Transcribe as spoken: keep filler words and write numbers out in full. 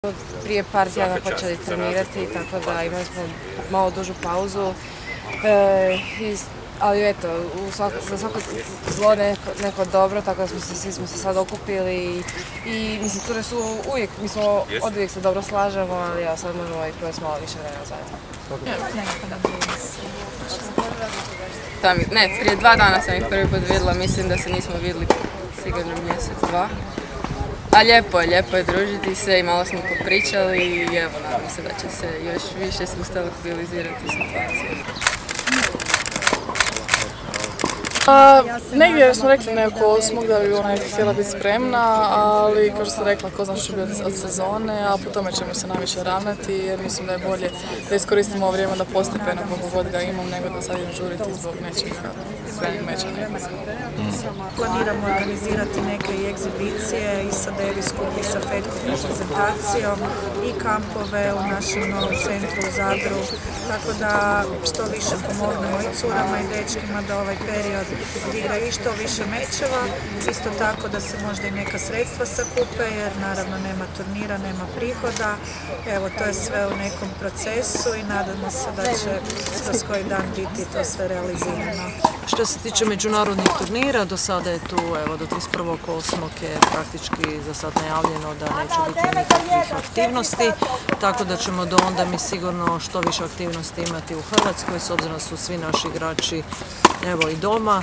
Prije par tjedana počeli trenirati, tako da imali smo malo dužu pauzu. E, i, ali eto, u svako, za svako zlo neko, neko dobro, tako da smo se, svi smo se sad okupili i, i mislim, cure su uvijek, mi smo od uvijek se dobro slažemo, ali ja sad možemo i provesti malo više vremena zajedno. Ne, prije dva dana sam ih prvi put vidjela, mislim da se nismo vidjeli sigurno mjesec, dva. A lijepo je, lijepo je družiti se i malo smo popričali i evo, nadam se da će se još više ustabilizirati situacija. A, negdje smo rekli neko osmog da bi ona htjela biti spremna, ali kao što sam rekla, ko zna što će biti od sezone, a po tome ćemo se najviše ravnati jer mislim da je bolje da iskoristimo vrijeme da postepeno koliko god ga imam nego da sad idem žuriti zbog nečega spremnih meča. Planiramo organizirati neke i egzibicije i sa Davis Cup i sa Fed Cup reprezentacijom i kampove u našem novom centru u Zadru, tako da što više pomognemo i curama i dečkima da ovaj period igraju i što više mečeva, isto tako da se možda i neka sredstva sakupe jer naravno nema turnira, nema prihoda. Evo, to je sve u nekom procesu i nadamo se da će kroz koji dan biti to sve realizirano. Što se tiče međunarodnih turnira, do sada je tu, evo, do trideset prvog osmog je praktički za sad najavljeno da neće biti nikakvih aktivnosti, tako da ćemo do onda mi sigurno što više aktivnosti imati u Hrvatskoj, s obzirom da su svi naši igrači, evo, i doma.